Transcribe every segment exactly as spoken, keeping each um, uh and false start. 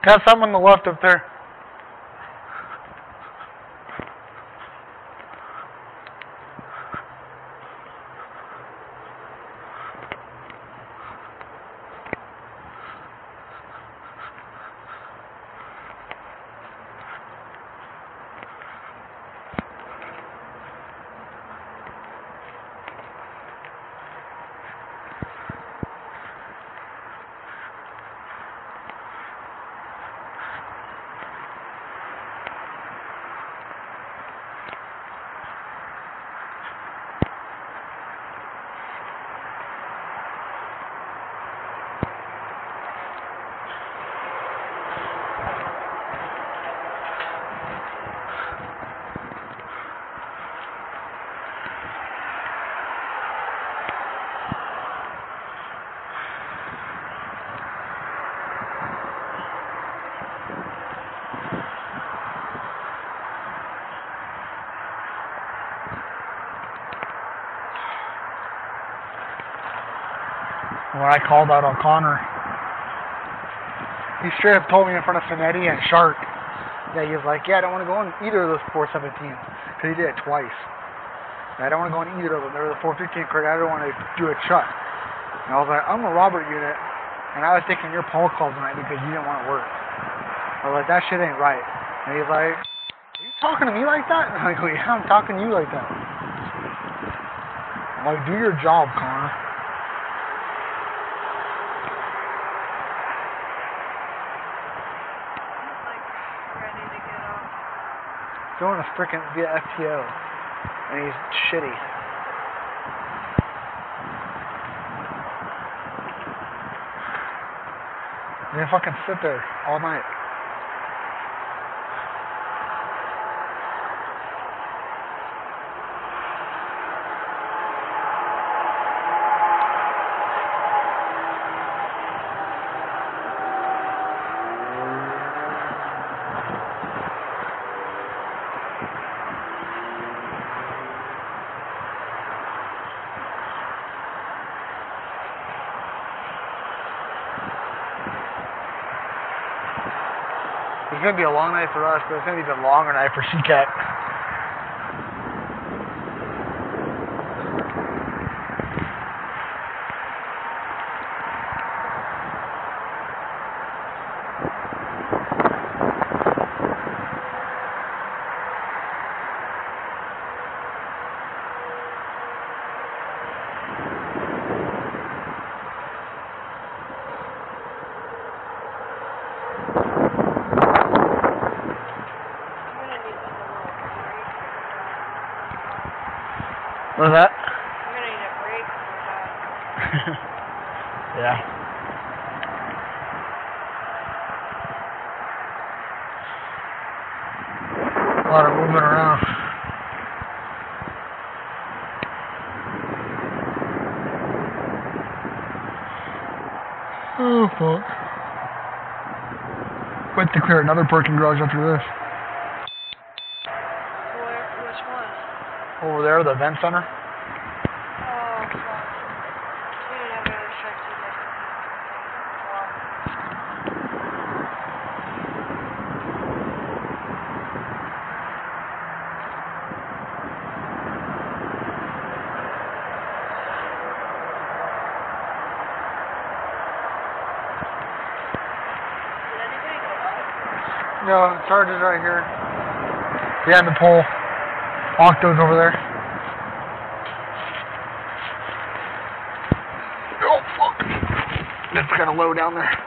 Got some on the left up there. When I called out O'Connor, he straight up told me in front of Finetti and Shark that he was like, yeah, I don't want to go in either of those four seventeens, because he did it twice. I don't want to go in either of them. They were the four fifteen credit. I don't want to do a shut. And I was like, I'm a Robert unit, and I was taking your Paul call tonight because you didn't want to work. I was like, that shit ain't right. And he's like, are you talking to me like that? And I go, yeah, I'm talking to you like that. I'm like, do your job, Connor. Doing a frickin' via F T O, and he's shitty. He's gonna fucking sit there all night. It's going to be a long night for us, but it's going to be an even longer night for C CAT. What was that? I'm gonna need a break for that. Yeah. A lot of moving around. Oh fuck. Went to clear another parking garage after this. Where, which one? Over there, the event center. Oh, fuck. We didn't have another strike today. Did anybody go up? No, Charge is right here. Behind the pole. Octo's over there. Oh, fuck. It's kind of low down there.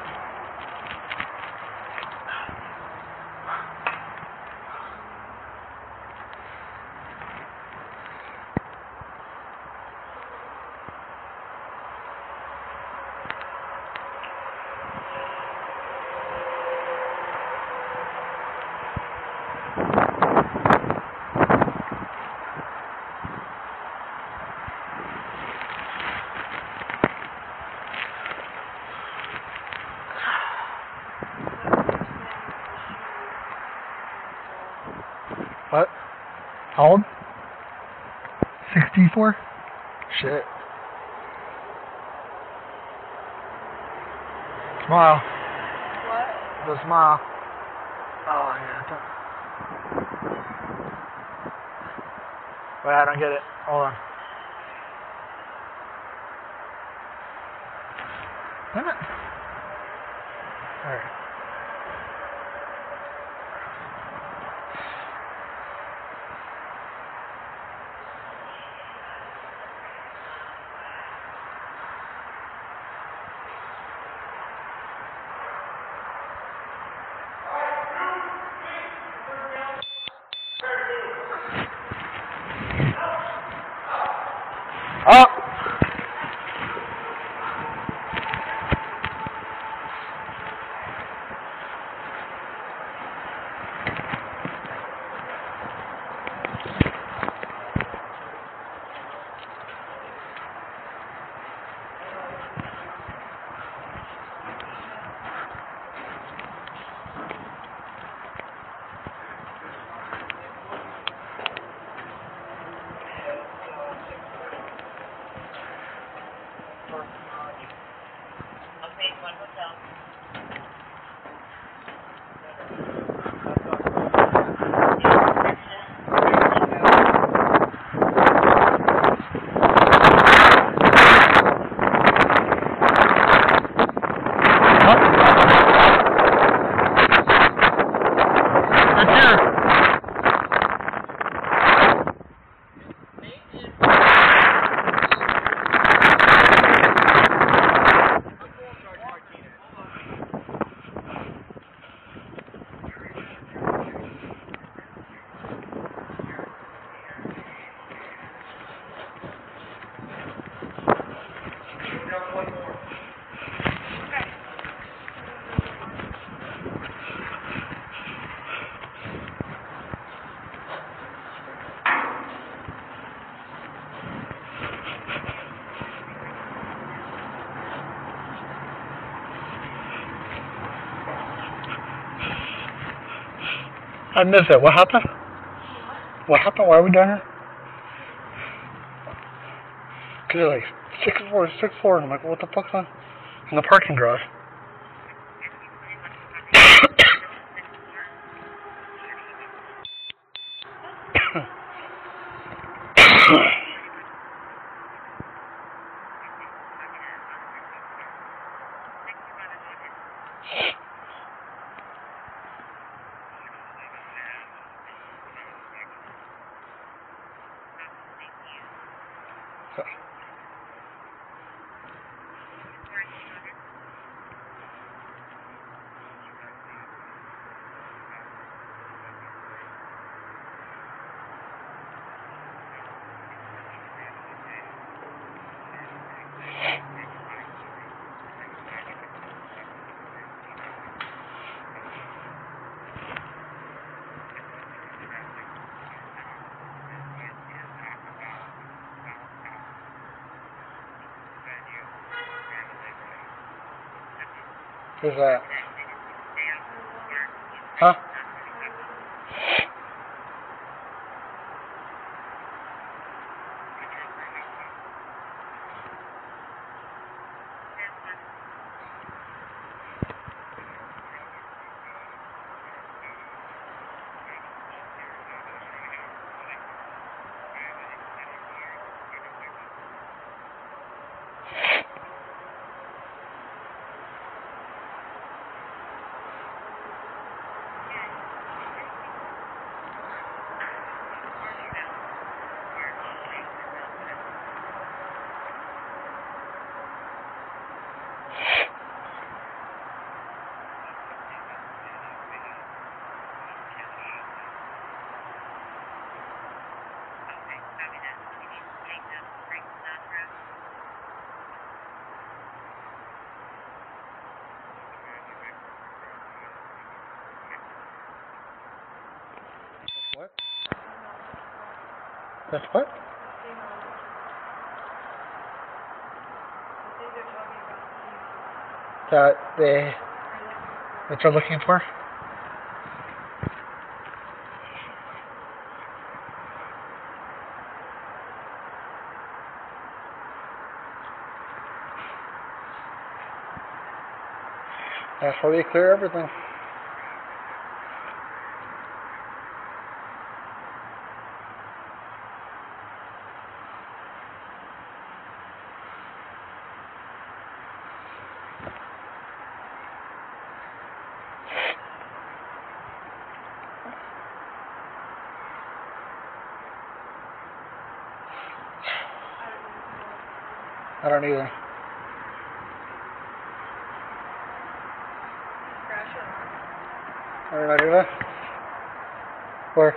What? How old? sixty-four? Shit. Smile. What? So tomorrow. Oh yeah. Wait, I don't get it. Hold on. Damn it. Alright. Up. I missed it. What happened? What happened? Why are we down here? Cause they're like six floors, six floors. I'm like, what the fuck's on? In the parking garage. Who's that? Huh? What? That's what? That they that you're looking for? That's where they clear everything. I don't either. Crash it. Are you not do that? Where?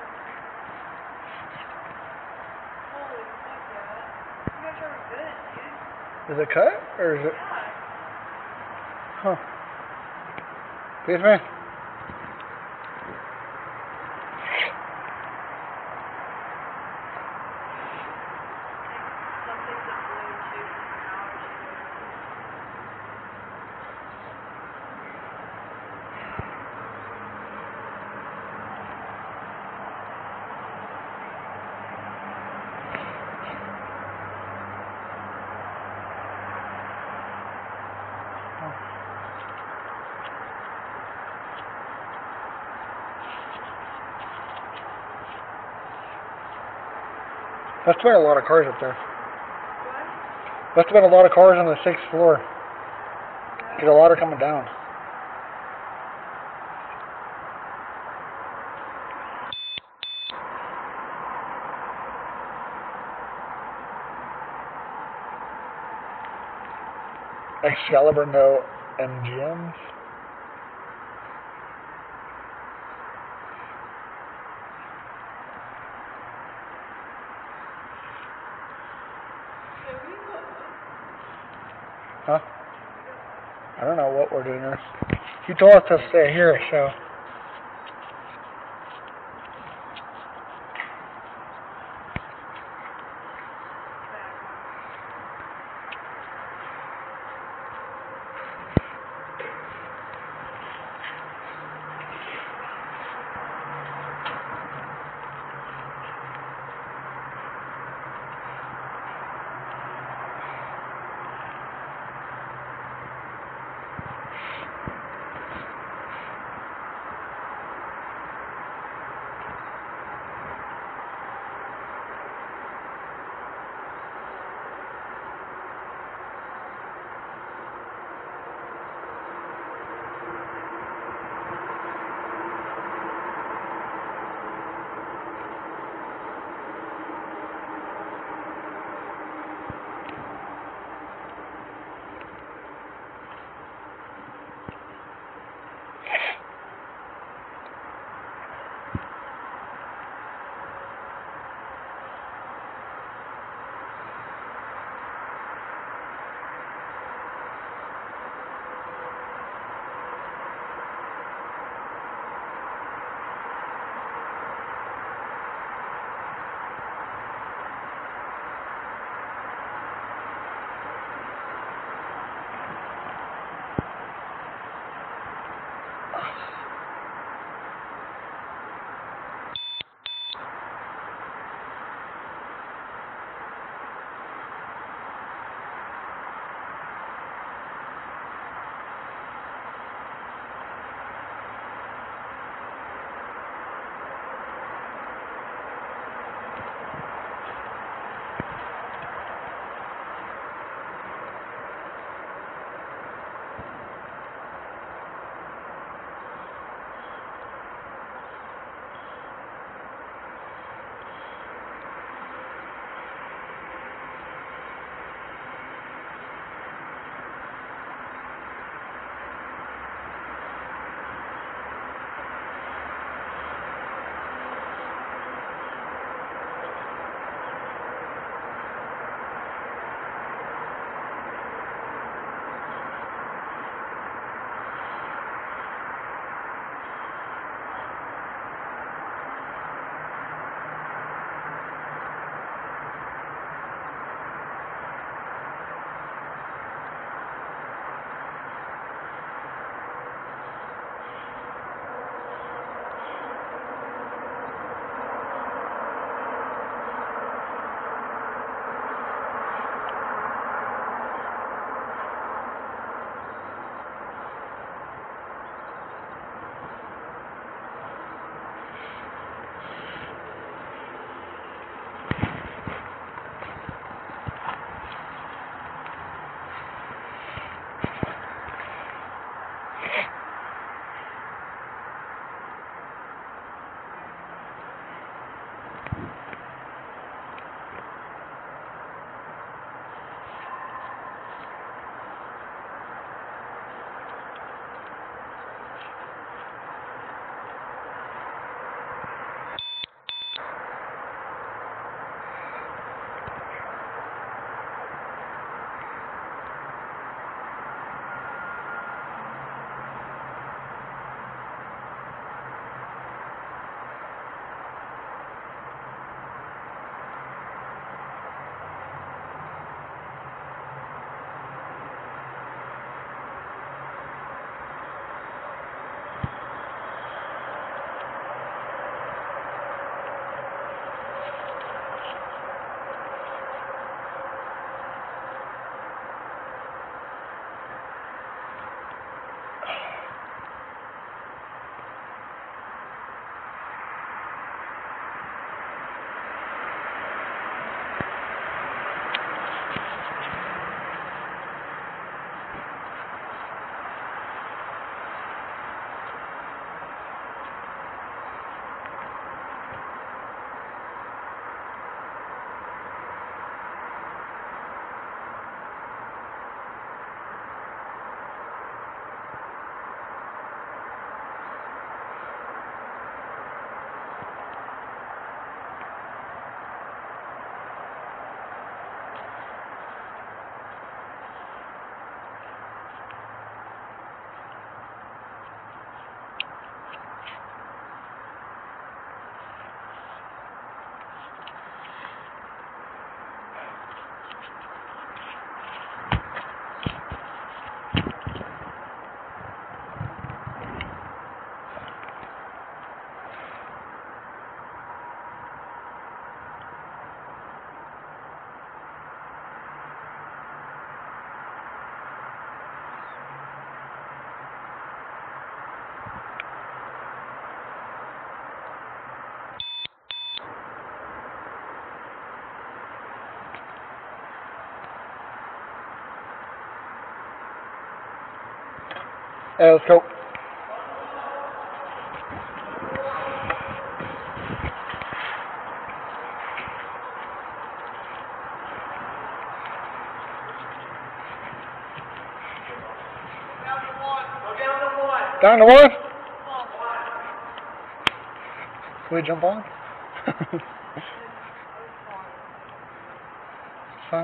Holy fuck, yeah. You guys are good, dude. Is it cut? Or is it? Yeah. Huh. Peace, man. Some things are blue too from allergy. Must have been a lot of cars up there. What? Must have been a lot of cars on the sixth floor. Because a lot are coming down. Excalibur, no M G Ms. Huh? I don't know what we're doing here. He told us to stay here, so. Hey, let's go. Down to one? Can we jump on? Fine.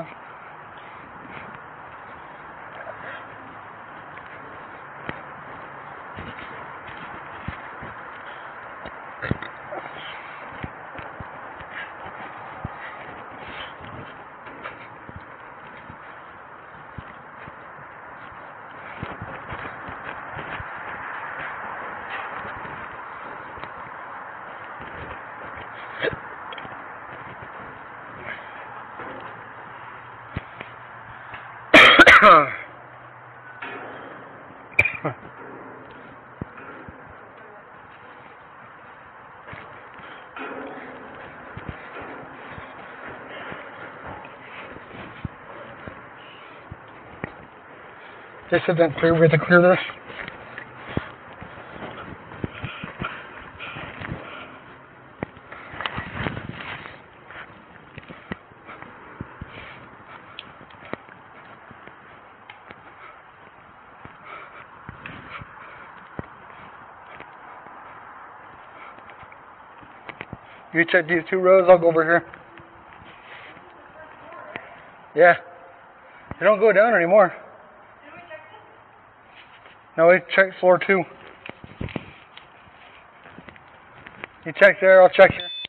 This isn't clear. We have to clear this. You check these two rows, I'll go over here. Yeah. They don't go down anymore. No, we checked floor two. You check there, I'll check here.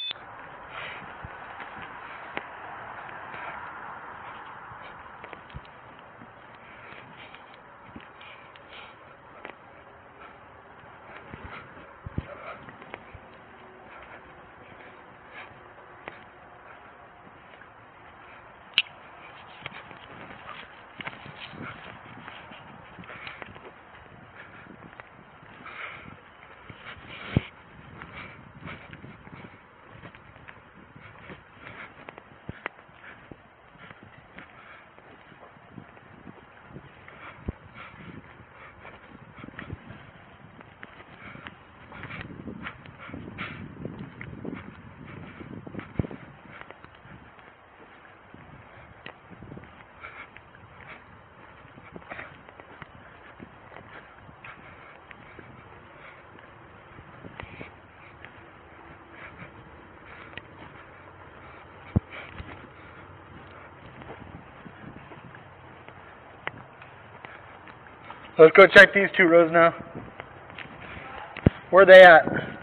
Let's go check these two rows now. Where are they at? Is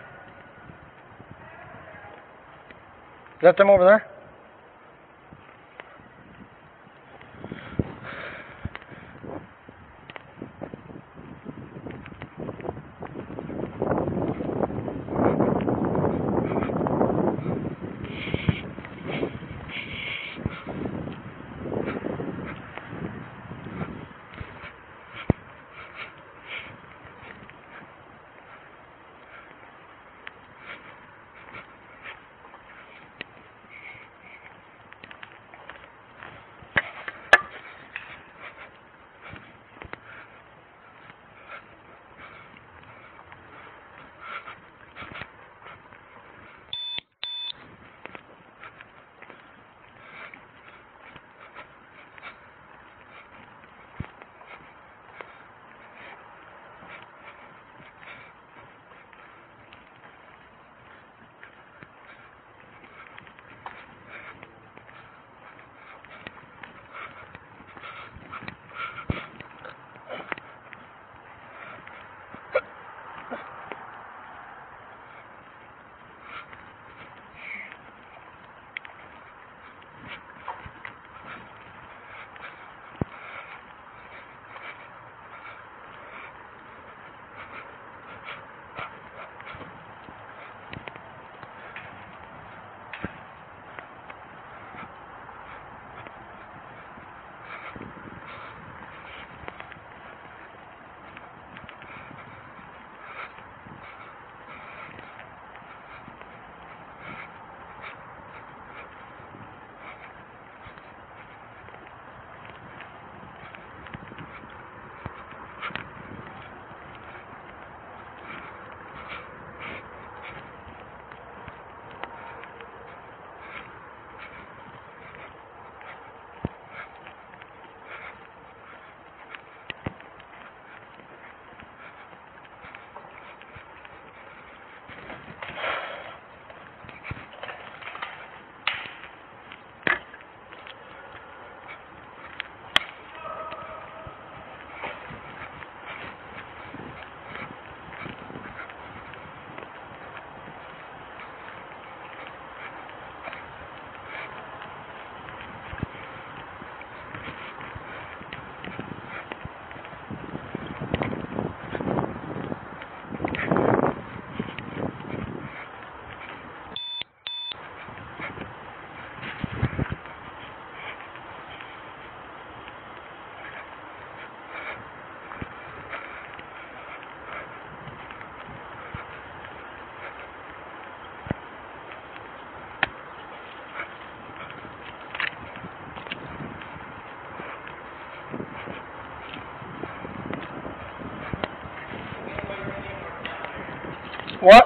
that them over there? What?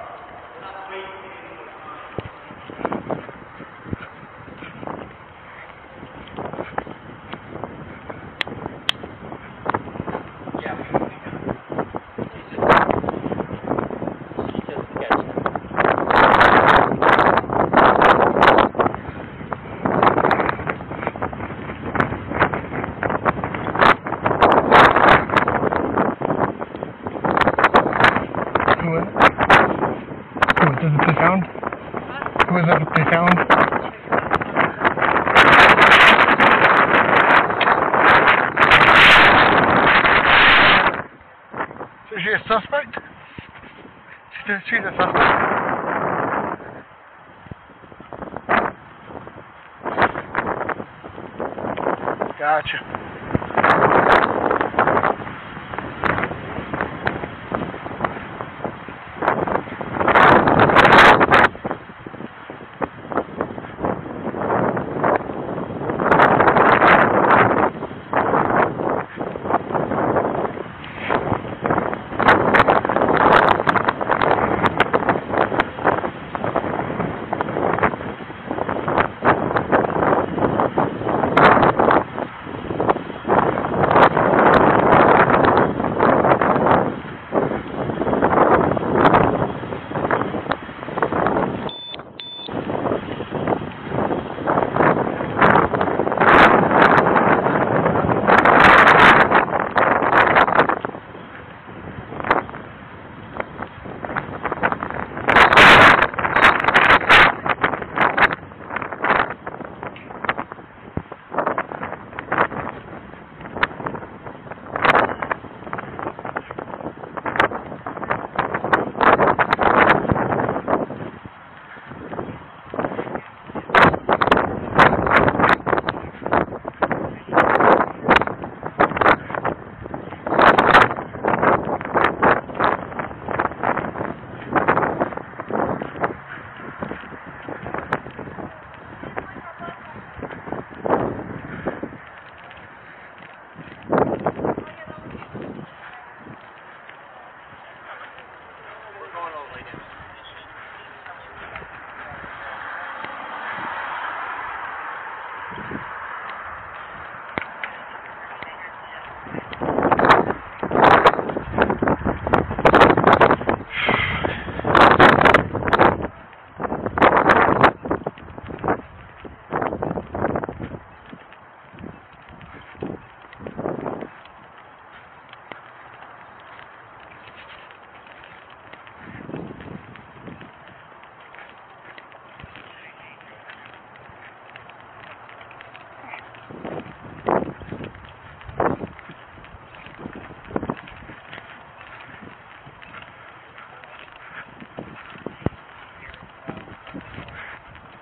Who is it? Who is it? The sound? Who is it? The sound? Is she a suspect? She's a, she's a suspect. Gotcha.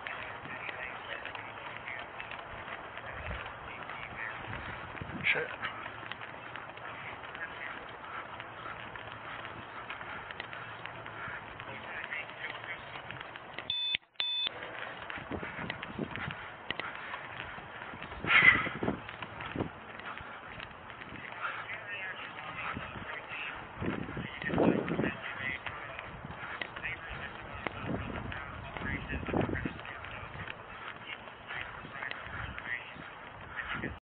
Shit.